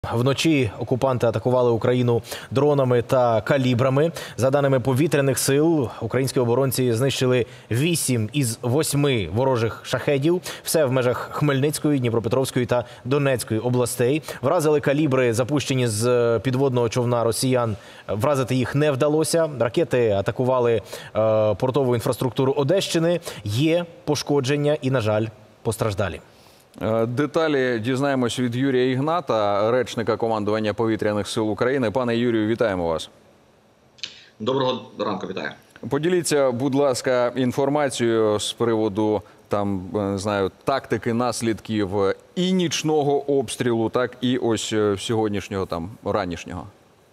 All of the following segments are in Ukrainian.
Вночі окупанти атакували Україну дронами та калібрами. За даними повітряних сил, українські оборонці знищили 8 із 8 ворожих шахедів. Все в межах Хмельницької, Дніпропетровської та Донецької областей. Вразили калібри, запущені з підводного човна росіян. Вразити їх не вдалося. Ракети атакували портову інфраструктуру Одещини. Є пошкодження і, на жаль, постраждалі. Деталі дізнаємось від Юрія Ігната, речника командування Повітряних сил України. Пане Юрію, вітаємо вас. Доброго ранку, вітаю. Поділіться, будь ласка, інформацією з приводу не знаю, тактики, наслідків і нічного обстрілу, так і ось сьогоднішнього, ранішнього.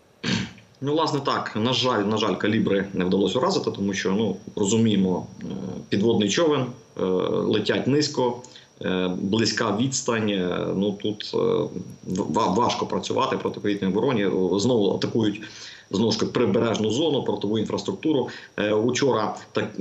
Ну, власне, так. На жаль, калібри не вдалося уразити, тому що, розуміємо, підводний човен, летять низько, близька відстань, тут важко працювати проти повітряної оборони. Знову атакують прибережну зону, портову інфраструктуру. Учора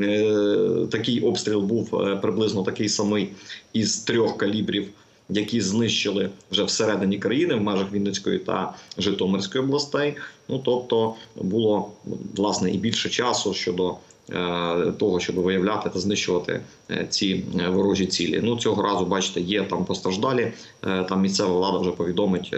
такий обстріл був приблизно такий самий із 3 калібрів, які знищили вже всередині країни, в межах Вінницької та Житомирської областей. Тобто було, власне, і більше часу щодо того, щоб виявляти та знищувати ці ворожі цілі. Цього разу, бачите, є там постраждалі, там місцева влада вже повідомить,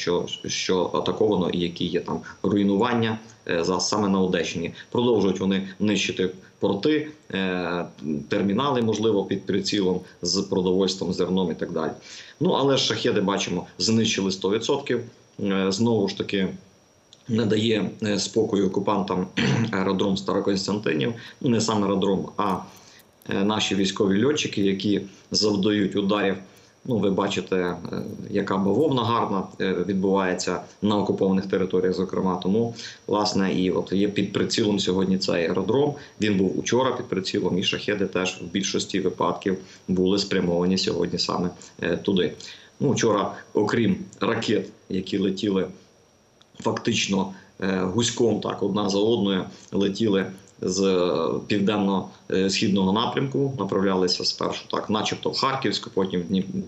що атаковано і які є там руйнування саме на Одещині. Продовжують вони нищити порти, термінали, можливо, під прицілом з продовольством, зерном і так далі. Але шахеди, бачимо, знищили 100%. Знову ж таки, не дає спокою окупантам аеродром Старокостянтинів. Не сам аеродром, а наші військові льотчики, які завдають ударів. Ви бачите, яка бавовна гарна відбувається на окупованих територіях, зокрема. Тому, власне, і є під прицілом сьогодні цей аеродром. Він був учора під прицілом, і шахеди теж в більшості випадків були спрямовані сьогодні саме туди. Вчора, окрім ракет, які летіли фактично гуськом, одна за одною, летіли з південно-східного напрямку, направлялися спершу начебто в Харківську, потім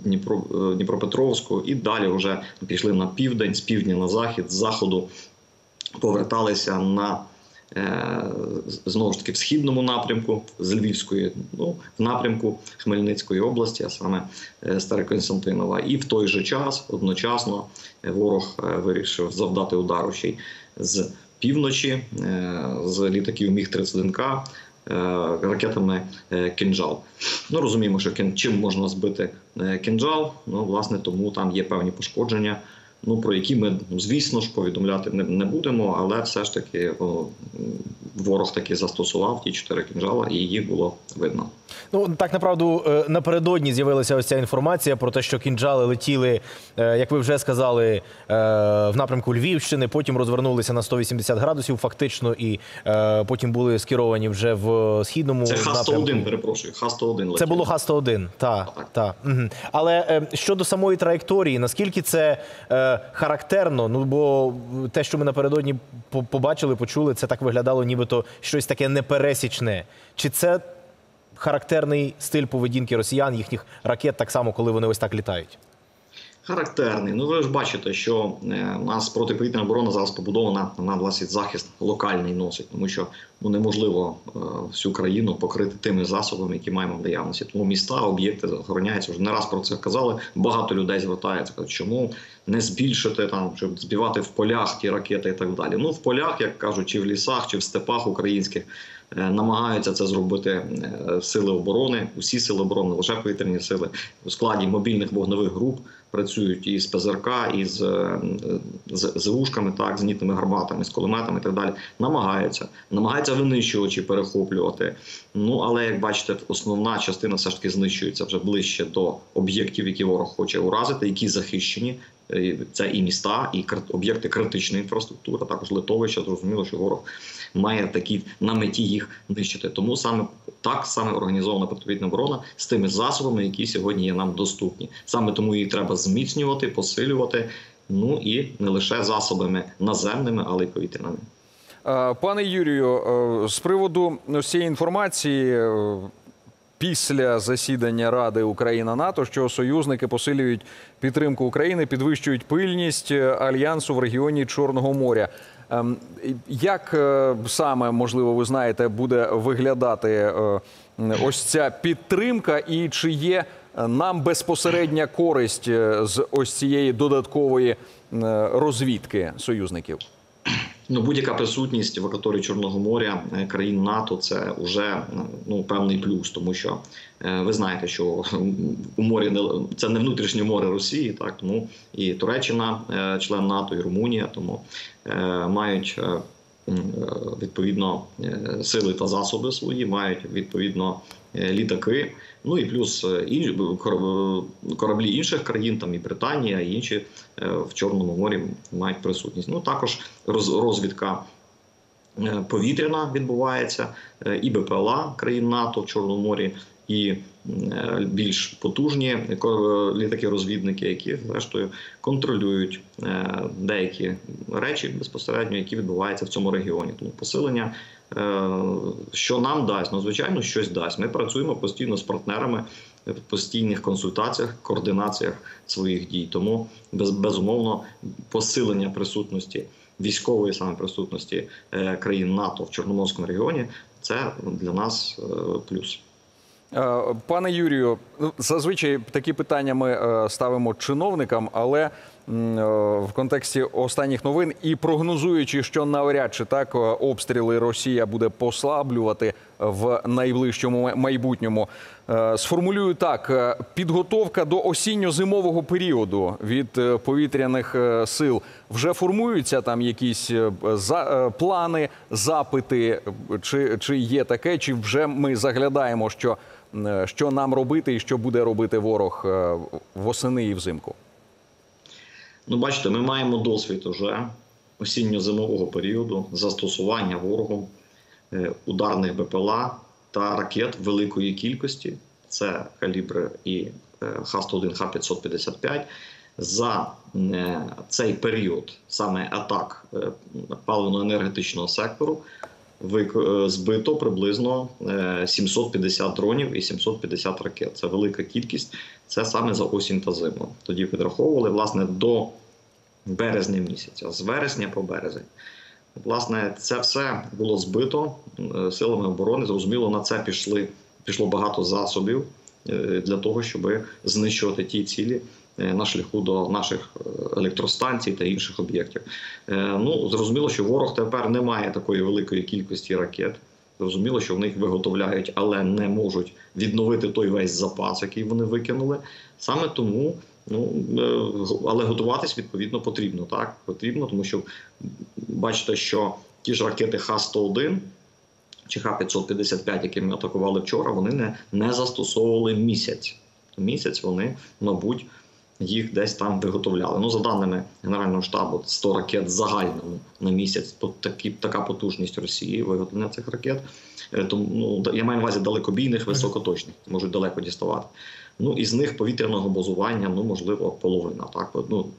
в Дніпропетровську, і далі вже пішли на південь, з півдня на захід, з заходу поверталися знову ж таки в східному напрямку, з Львівської, в напрямку Хмельницької області, а саме Старокостянтинова. І в той же час, одночасно, ворог вирішив завдати удару ще й з півночі, з літаків Міг-31К, ракетами «Кинжал». Розуміємо, що чим можна збити «Кинжал», власне, тому там є певні пошкодження, про які ми, звісно ж, повідомляти не будемо, але все ж таки ворог таки застосував ті 4 «Кинжала», і їх було видно. Так, направду, напередодні з'явилася ось ця інформація про те, що «Кинжали» летіли, як ви вже сказали, в напрямку Львівщини, потім розвернулися на 180 градусів фактично, і потім були скеровані вже в східному напрямку. Це Х-101, перепрошую, Х-101 летів. Це було Х-101, так. Але щодо самої траєкторії, наскільки це характерно, бо те, що ми напередодні побачили, почули, це так виглядало нібито щось таке непересічне. Чи це характерний стиль поведінки росіян, їхніх ракет, так само, коли вони ось так літають? Характерний. Ви ж бачите, що у нас протиповітряна оборона зараз побудована, вона, власне, захист локальний носить, тому що неможливо всю країну покрити тими засобами, які маємо в наявності. Тому міста, об'єкти охороняються. Вже не раз про це казали. Багато людей звертаються, кажуть, чому не збільшити, щоб збивати в полях ті ракети і так далі. В полях, як кажуть, чи в лісах, чи в степах українських, намагаються це зробити сили оборони, усі сили оборони, лише повітряні сили, у складі мобільних вогневих груп працюють і з ПЗРК, і з вушками, зенітними гарматами, з кулеметами і так далі. Намагаються винищувачі перехоплювати. Але, як бачите, основна частина все ж таки знищується вже ближче до об'єктів, які ворог хоче уразити, які захищені. Це і міста, і об'єкти критичної інфраструктури, також литовища. Зрозуміло, що ворог має такі на меті їх нищити. Тому саме організована протиповітряна оборона з тими засобами, які сьогодні є нам доступні. Саме тому її треба зміцнювати, посилювати, і не лише засобами наземними, але й повітряними. Пане Юрію, з приводу цієї інформації, після засідання Ради Україна-НАТО, що союзники посилюють підтримку України, підвищують пильність альянсу в регіоні Чорного моря. Як саме, можливо, ви знаєте, буде виглядати ось ця підтримка і чи є нам безпосередня користь з ось цієї додаткової розвідки союзників? Ну, будь-яка присутність в акваторії Чорного моря країн НАТО – це вже певний плюс, тому що ви знаєте, що у морі це не внутрішнє море Росії, так, тому і Туреччина, член НАТО, і Румунія, тому мають відповідно сили та засоби свої, мають відповідно літаки, ну і плюс кораблі інших країн, там і Британія, і інші в Чорному морі мають присутність. Ну також розвідка повітряна відбувається, і БПЛА країн НАТО в Чорному морі, і більш потужні літаки-розвідники, які, зрештою, контролюють деякі речі безпосередньо, які відбуваються в цьому регіоні. Тому посилення, що нам дасть? Ну, звичайно, щось дасть. Ми працюємо постійно з партнерами в постійних консультаціях, координаціях своїх дій. Тому, безумовно, посилення присутності, військової саме присутності країн НАТО в Чорноморському регіоні – це для нас плюс. Пане Юрію, зазвичай такі питання ми ставимо чиновникам, але в контексті останніх новин і прогнозуючи, що навряд чи так обстріли Росія буде послаблювати в найближчому майбутньому, сформулюю так: підготовка до осінньо-зимового періоду від повітряних сил. Вже формуються там якісь плани, запити, чи є таке, чи вже ми заглядаємо, що нам робити і що буде робити ворог восени і взимку? Ну, бачите, ми маємо досвід уже осінньо-зимового періоду застосування ворогом ударних БПЛА та ракет великої кількості. Це калібри і Х-101, Х-555. За цей період саме атак паливно-енергетичного сектору збито приблизно 750 дронів і 750 ракет. Це велика кількість, це саме за осінь та зиму. Тоді підраховували, власне, до березня місяця, з вересня по березень. Власне, це все було збито силами оборони. Зрозуміло, на це пішло багато засобів для того, щоб знищувати ті цілі на шляху до наших електростанцій та інших об'єктів. Ну, зрозуміло, що ворог тепер не має такої великої кількості ракет. Зрозуміло, що вони їх виготовляють, але не можуть відновити той весь запас, який вони викинули. Саме тому, але готуватись, відповідно, потрібно. Так? Потрібно, тому що бачите, що ті ж ракети Х-101 чи Х-555, які ми атакували вчора, вони не застосовували місяць. Місяць вони, мабуть, їх десь там виготовляли. Ну, за даними Генерального штабу, 100 ракет загальному на місяць. Така потужність Росії виготовлення цих ракет. Тому, я маю на увазі далекобійних, високоточних, можуть далеко діставати. Ну, із них повітряного базування, можливо, половина. Так?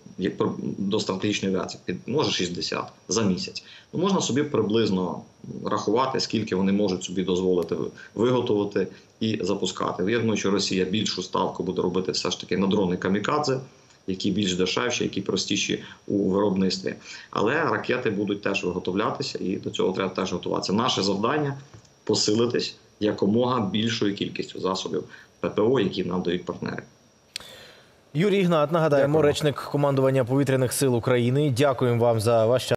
До стратегічної авіації, може 60 за місяць. Можна собі приблизно рахувати, скільки вони можуть собі дозволити виготовити і запускати. Я думаю, що Росія більшу ставку буде робити все ж таки на дрони камікадзе, які більш дешевші, які простіші у виробництві. Але ракети будуть теж виготовлятися, і до цього треба теж готуватися. Наше завдання – посилитись якомога більшою кількістю засобів ППО, які нам дають партнери. Юрій Ігнат, нагадаємо, речник командування Повітряних сил України. Дякуємо вам за ваш час.